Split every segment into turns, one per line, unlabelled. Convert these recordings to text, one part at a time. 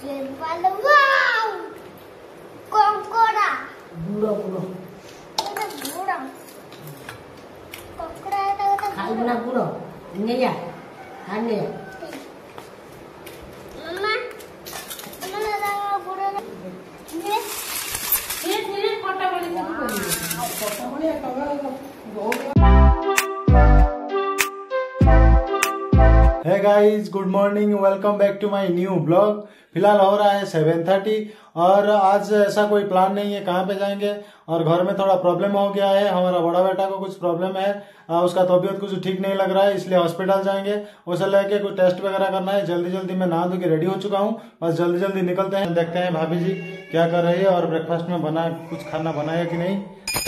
Hey guys, good morning, welcome back to my new blog. फिलहाल हो रहा है 7:30 और आज ऐसा कोई प्लान नहीं है कहाँ पे जाएंगे। और घर में थोड़ा प्रॉब्लम हो गया है, हमारा बड़ा बेटा को कुछ प्रॉब्लम है, उसका तबीयत कुछ ठीक नहीं लग रहा है, इसलिए हॉस्पिटल जाएंगे। उसे लेके कुछ टेस्ट वगैरह करना है। जल्दी जल्दी मैं नहा धो के रेडी हो चुका हूँ, बस जल्दी जल्दी निकलते हैं। देखते हैं भाभी जी क्या कर रही है और ब्रेकफास्ट में बना कुछ खाना बनाया कि नहीं।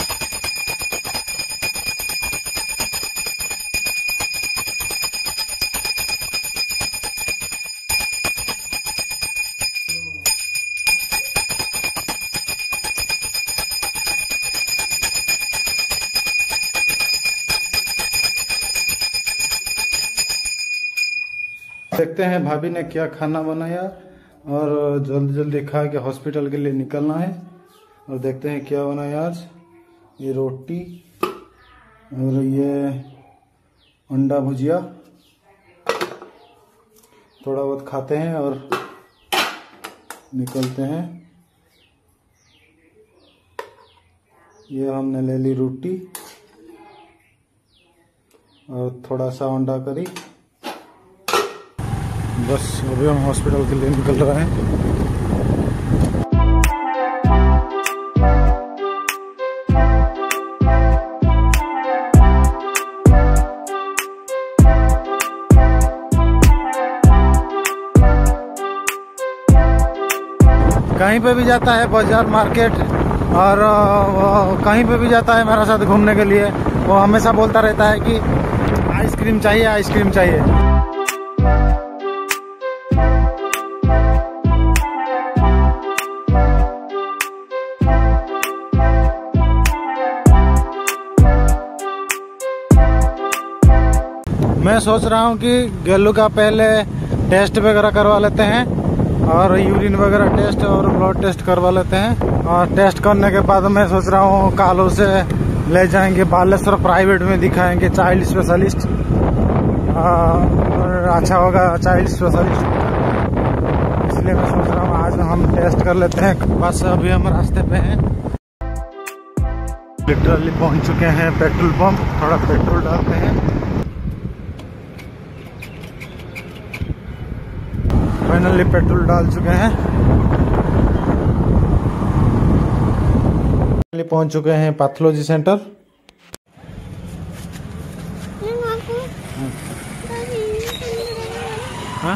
देखते हैं भाभी ने क्या खाना बनाया और जल्दी जल्दी खा के हॉस्पिटल के लिए निकलना है। और देखते हैं क्या बनाया आज। ये रोटी और ये अंडा भुजिया, थोड़ा बहुत खाते हैं और निकलते हैं। ये हमने ले ली रोटी और थोड़ा सा अंडा करी। बस अभी हम हॉस्पिटल के लिए निकल रहे हैं। कहीं पे भी जाता है बाजार मार्केट और कहीं पे भी जाता है मेरे साथ घूमने के लिए, वो हमेशा बोलता रहता है कि आइसक्रीम चाहिए, आइसक्रीम चाहिए। मैं सोच रहा हूँ कि गेलू का पहले टेस्ट वगैरह करवा लेते हैं और यूरिन वगैरह टेस्ट और ब्लड टेस्ट करवा लेते हैं। और टेस्ट करने के बाद मैं सोच रहा हूँ कालू से ले जाएंगे बालेश्वर प्राइवेट में, दिखाएंगे चाइल्ड स्पेशलिस्ट। और अच्छा होगा चाइल्ड स्पेशलिस्ट, इसलिए मैं सोच रहा हूँ आज हम टेस्ट कर लेते हैं। बस अभी हम रास्ते पे हैं, लिटरली पहुँच चुके हैं पेट्रोल पंप। थोड़ा पेट्रोल डालते हैं। फाइनली पेट्रोल डाल चुके हैं। पहुंच चुके हैं पैथोलॉजी सेंटर। हाँ?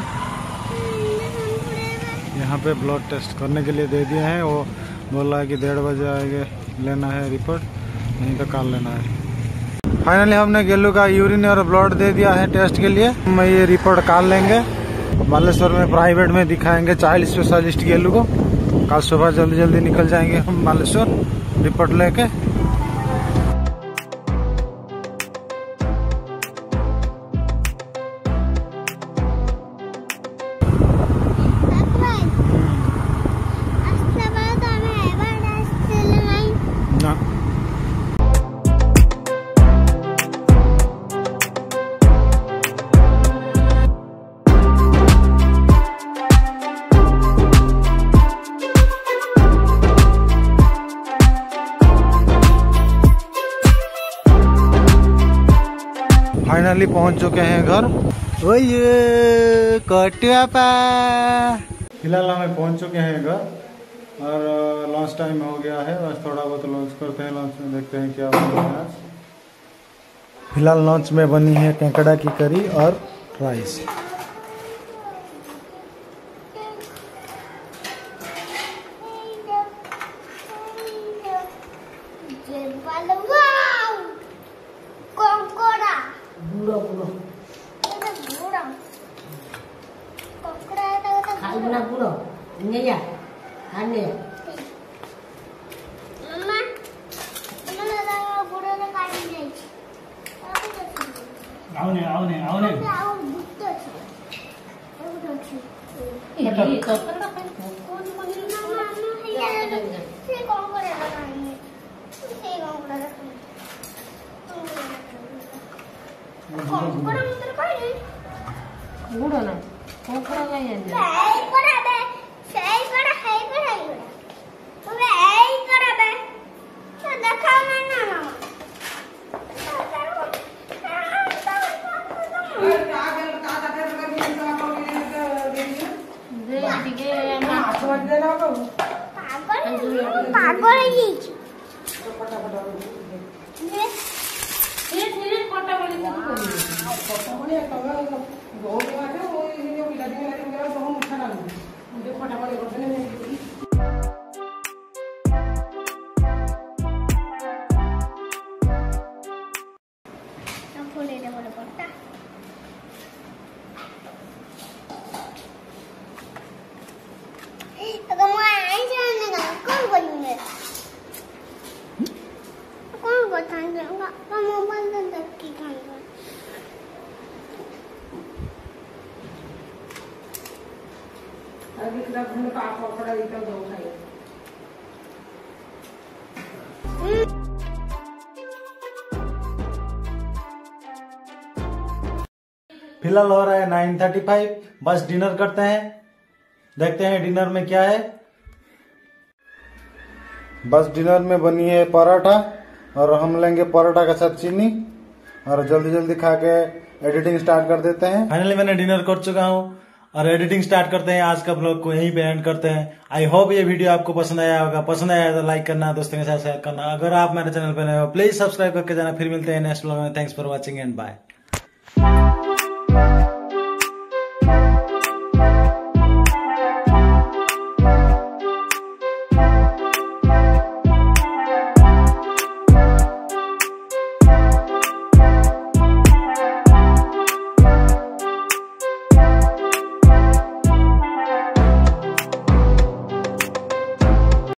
यहाँ पे ब्लड टेस्ट करने के लिए दे दिए हैं। वो बोला है कि 1:30 बजे आएंगे, लेना है रिपोर्ट, नहीं तो कल लेना है। फाइनली हमने गेलू का यूरिन और ब्लड दे दिया है टेस्ट के लिए। हम ये रिपोर्ट कल लेंगे, बालेश्वर में प्राइवेट में दिखाएंगे चाइल्ड स्पेशलिस्ट गेलू को। कल सुबह जल्दी जल्दी निकल जाएंगे हम बालेश्वर रिपोर्ट लेके। फाइनली पहुंच चुके हैं घर। ओए कटिया पा। फिलहाल हमें पहुंच चुके हैं घर और लंच टाइम हो गया है। बस थोड़ा बहुत लंच करते हैं। लंच में देखते हैं क्या बना है आज। फिलहाल लंच में बनी है केकड़ा की करी और राइस।
से कौन करेगा खाएंगे से कौन करेगा कौन करेगा मुझे खाएंगे
गुड़ो ना कौन करेगा ये
सही करा बे सही करा है बे तुम्हें सही करा बे तो देखा मैं ना पागल है ये
फिलहाल हो रहा है 9:35। बस डिनर करते हैं, देखते हैं डिनर में क्या है। बस डिनर में बनी है पराठा और हम लेंगे पराठा के साथ चीनी और जल्दी जल्दी खा के एडिटिंग स्टार्ट कर देते हैं। फाइनली मैंने डिनर कर चुका हूँ और एडिटिंग स्टार्ट करते हैं। आज का ब्लॉग को यहीं पे एंड करते हैं। आई होप ये वीडियो आपको पसंद आया होगा। पसंद आया तो लाइक करना, दोस्तों के साथ शेयर करना। अगर आप मेरे चैनल पर नए हो प्लीज सब्सक्राइब करके जाना। फिर मिलते हैं नेक्स्ट ब्लॉग में। Thanks for watching and bye.